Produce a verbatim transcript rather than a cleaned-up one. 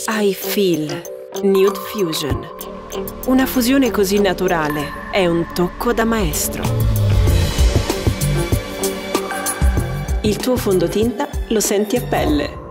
I Feel Nude Fusion. Una fusione così naturale è un tocco da maestro. Il tuo fondotinta lo senti a pelle.